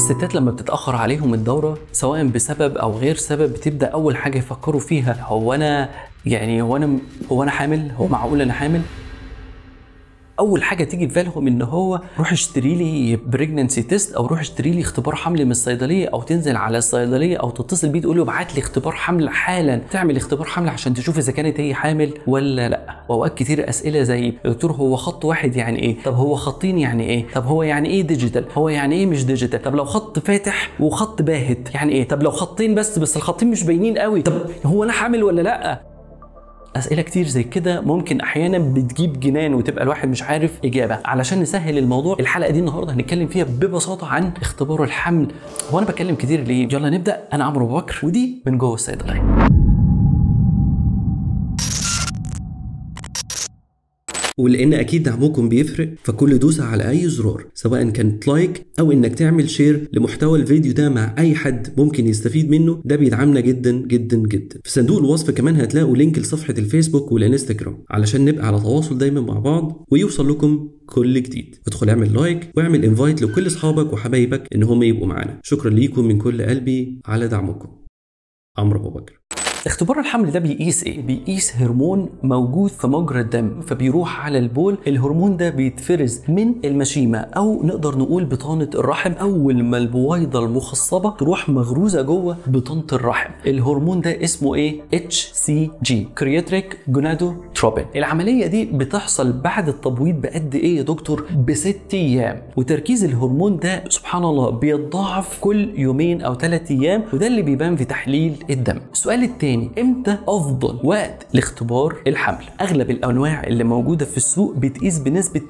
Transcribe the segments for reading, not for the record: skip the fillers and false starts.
الستات لما بتتأخر عليهم الدورة سواء بسبب أو غير سبب بتبدأ أول حاجة يفكروا فيها هو أنا حامل؟ هو معقول أنا حامل؟ اول حاجه تيجي في بالهم ان هو روح اشتري لي بريجننسي تيست او روح اشتري لي اختبار حمل من الصيدليه او تنزل على الصيدليه او تتصل بيه تقول له ابعت لي اختبار حمل حالا، تعمل اختبار حمل عشان تشوف اذا كانت هي حامل ولا لا. واوقات كتير اسئله زي يا دكتور هو خط واحد يعني ايه؟ طب هو خطين يعني ايه؟ طب هو يعني ايه ديجيتال؟ هو يعني ايه مش ديجيتال؟ طب لو خط فاتح وخط باهت يعني ايه؟ طب لو خطين بس الخطين مش باينين قوي، طب هو انا حامل ولا لا؟ أسئلة كتير زي كده ممكن أحيانا بتجيب جنان وتبقى الواحد مش عارف إجابة. علشان نسهل الموضوع الحلقة دي النهاردة هنتكلم فيها ببساطة عن اختبار الحمل. هو أنا بتكلم كتير ليه؟ يلا نبدأ. أنا عمرو أبو بكر ودي من جوه الصيدلية. ولان اكيد دعمكم بيفرق فكل دوسة على اي زرار سواء كانت لايك او انك تعمل شير لمحتوى الفيديو ده مع اي حد ممكن يستفيد منه، ده بيدعمنا جدا جدا جدا. في صندوق الوصف كمان هتلاقوا لينك لصفحة الفيسبوك والانستجرام علشان نبقى على تواصل دايما مع بعض ويوصل لكم كل جديد. ادخل اعمل لايك واعمل انفايت لكل اصحابك وحبايبك ان هم يبقوا معانا. شكرا ليكم من كل قلبي على دعمكم. عمرو ابو بكر. اختبار الحمل ده بيقيس ايه؟ بيقيس هرمون موجود في مجرى الدم فبيروح على البول. الهرمون ده بيتفرز من المشيمه او نقدر نقول بطانه الرحم. اول ما البويضه المخصبه تروح مغروزه جوه بطانه الرحم. الهرمون ده اسمه ايه؟ HCG كرياتيك جونادوتروبين. العمليه دي بتحصل بعد التبويض بقد ايه يا دكتور؟ ب6 ايام. وتركيز الهرمون ده سبحان الله بيتضاعف كل يومين او 3 ايام وده اللي بيبان في تحليل الدم. السؤال التاني، امتى افضل وقت لاختبار الحمل؟ اغلب الانواع اللي موجوده في السوق بتقيس بنسبه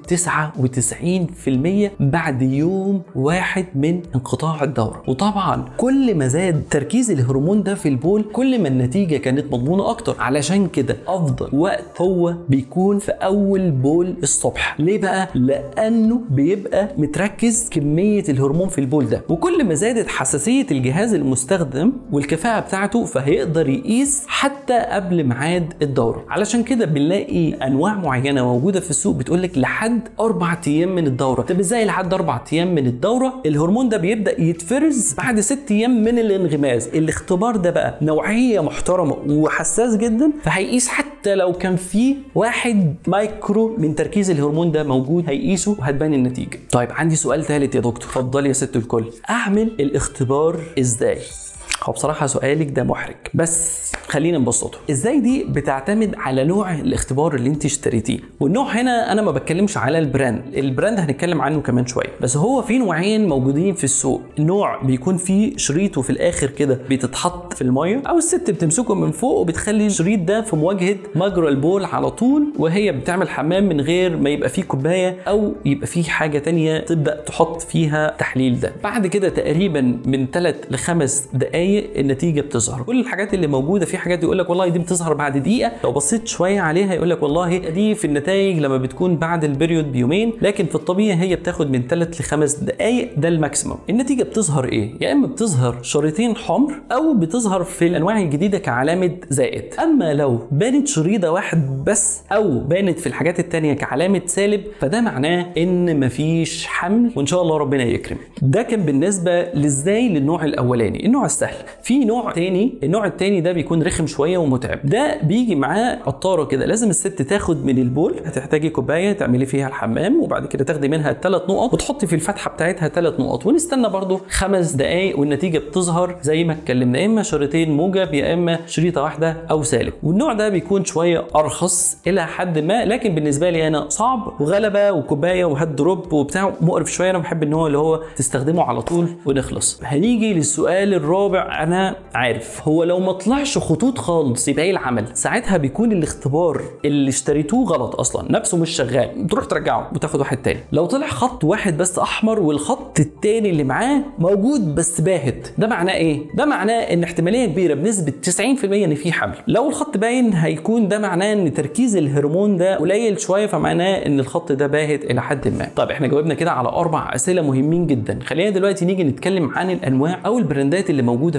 99% بعد يوم واحد من انقطاع الدوره. وطبعا كل ما زاد تركيز الهرمون ده في البول كل ما النتيجه كانت مضمونه اكتر. علشان كده افضل وقت هو بيكون في اول بول الصبح. ليه بقى؟ لانه بيبقى متركز كميه الهرمون في البول ده. وكل ما زادت حساسيه الجهاز المستخدم والكفاءه بتاعته فهيقدر يقيس حتى قبل ميعاد الدوره. علشان كده بنلاقي انواع معينه موجوده في السوق بتقول لك لحد 4 ايام من الدوره. طب ازاي لحد 4 ايام من الدوره؟ الهرمون ده بيبدا يتفرز بعد 6 ايام من الانغماس. الاختبار ده بقى نوعيه محترمه وحساس جدا فهيقيس حتى لو كان فيه 1 مايكرو من تركيز الهرمون ده موجود هيقيسه وهتبان النتيجه. طيب عندي سؤال ثالث يا دكتور. اتفضلي يا ست الكل. اعمل الاختبار ازاي؟ هو بصراحة سؤالك ده محرج بس خلينا نبسطه. ازاي دي بتعتمد على نوع الاختبار اللي انت اشتريتيه. والنوع هنا انا ما بتكلمش على البراند هنتكلم عنه كمان شوية. بس هو في نوعين موجودين في السوق. نوع بيكون فيه شريط وفي الاخر كده بتتحط في المية او الست بتمسكه من فوق وبتخلي الشريط ده في مواجهة مجرى البول على طول وهي بتعمل حمام من غير ما يبقى فيه كوباية او يبقى فيه حاجة تانية تبدأ تحط فيها تحليل ده. بعد كده تقريبا من 3 ل 5 دقايق النتيجه بتظهر. كل الحاجات اللي موجوده في حاجات يقول لك والله دي بتظهر بعد دقيقه، لو بصيت شويه عليها يقول لك والله دي في النتائج لما بتكون بعد البريود بيومين، لكن في الطبيعي هي بتاخد من 3 ل 5 دقائق ده الماكسيموم. النتيجه بتظهر ايه؟ يا اما بتظهر شريطين حمر او بتظهر في الانواع الجديده كعلامه زائد. اما لو بانت شريطه واحد بس او بانت في الحاجات الثانيه كعلامه سالب فده معناه ان مفيش حمل وان شاء الله ربنا يكرم. ده كان بالنسبه لازاي للنوع الاولاني. النوع السهل. في نوع تاني، النوع التاني ده بيكون رخم شويه ومتعب. ده بيجي معاه قطاره كده لازم الست تاخد من البول، هتحتاجي كوبايه تعملي فيها الحمام وبعد كده تاخدي منها 3 نقط وتحطي في الفتحه بتاعتها 3 نقط ونستنى برده 5 دقائق والنتيجه بتظهر زي ما اتكلمنا، يا اما شريطين موجب يا اما شريطه واحده او سالب. والنوع ده بيكون شويه ارخص الى حد ما، لكن بالنسبه لي انا صعب وغلبه وكوبايه وهات دروب وبتاع مقرف شويه. انا بحب ان هو اللي هو تستخدمه على طول ونخلص. هنيجي للسؤال الرابع. انا عارف هو لو ما طلعش خطوط خالص يبقى ايه العمل؟ ساعتها بيكون الاختبار اللي اشتريتوه غلط اصلا، نفسه مش شغال، تروح ترجعه وتاخد واحد تاني. لو طلع خط واحد بس احمر والخط التاني اللي معاه موجود بس باهت، ده معناه ايه؟ ده معناه ان احتماليه كبيره بنسبه 90% ان في حمل. لو الخط باين هيكون ده معناه ان تركيز الهرمون ده قليل شويه، فمعناه ان الخط ده باهت الى حد ما. طيب احنا جاوبنا كده على 4 اسئله مهمين جدا. خلينا دلوقتي نيجي نتكلم عن الانواع او البراندات اللي موجوده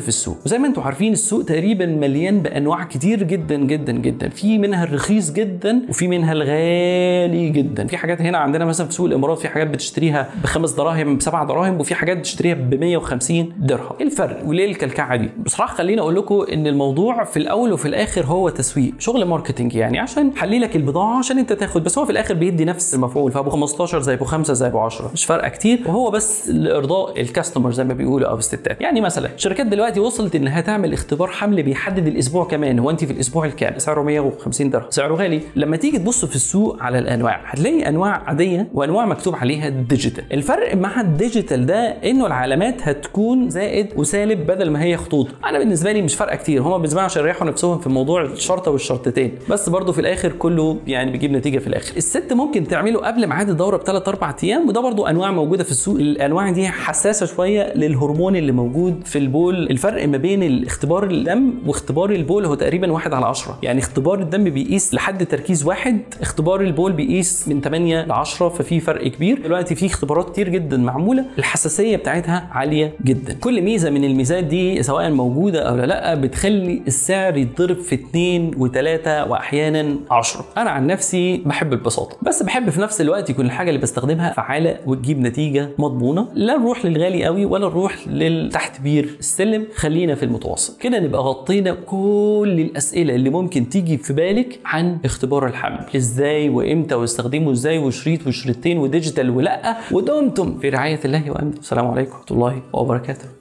في السوق. وزي ما انتم عارفين السوق تقريبا مليان بانواع كتير جدا جدا جدا، في منها الرخيص جدا وفي منها الغالي جدا. في حاجات هنا عندنا مثلا في سوق الامارات في حاجات بتشتريها ب5 دراهم ب7 دراهم، وفي حاجات بتشتريها ب150 درهم. ايه الفرق وليه الكلكعه دي؟ بصراحه خليني اقول لكم ان الموضوع في الاول وفي الاخر هو تسويق، شغل ماركتنج يعني، عشان حللك البضاعه عشان انت تاخد، بس هو في الاخر بيدي نفس المفعول، فابو 15 زي ابو 5 زي ابو 10 مش فارقه كتير، وهو بس لارضاء الكاستمر زي ما بيقولوا او الستات. يعني مثلا الشركات دلوقتي وصلت انها تعمل اختبار حمل بيحدد الاسبوع كمان، هو انت في الاسبوع الكام، سعره 150 درهم، سعره غالي. لما تيجي تبص في السوق على الانواع هتلاقي انواع عاديه وانواع مكتوب عليها ديجيتال. الفرق مع الديجيتال ده انه العلامات هتكون زائد وسالب بدل ما هي خطوط. انا بالنسبه لي مش فارقه كتير، هم بالنسبه لي عشان يريحوا نفسهم في موضوع الشرطه والشرطتين، بس برضو في الاخر كله يعني بيجيب نتيجه في الاخر. الست ممكن تعمله قبل ميعاد الدوره ب3-4 ايام، وده برضو انواع موجوده في السوق. الانواع دي حساسه شويه للهرمون اللي موجود في البول. الفرق ما بين اختبار الدم واختبار البول هو تقريبا 1/10، يعني اختبار الدم بيقيس لحد تركيز 1، اختبار البول بيقيس من 8-10، ففي فرق كبير. دلوقتي في اختبارات كتير جدا معموله الحساسيه بتاعتها عاليه جدا. كل ميزه من الميزات دي سواء موجوده او لا بتخلي السعر يتضرب في 2 و3 واحيانا 10. انا عن نفسي بحب البساطه، بس بحب في نفس الوقت يكون الحاجه اللي بستخدمها فعاله وتجيب نتيجه مضمونه، لا نروح للغالي قوي ولا نروح للتحت بير السلم، خلينا في المتوسط. كده نبقى غطينا كل الاسئله اللي ممكن تيجي في بالك عن اختبار الحمل، ازاي وامتى واستخدمه ازاي وشريط وشريطين وديجيتال ولا، ودمتم في رعايه الله وامنه. السلام عليكم ورحمه الله وبركاته.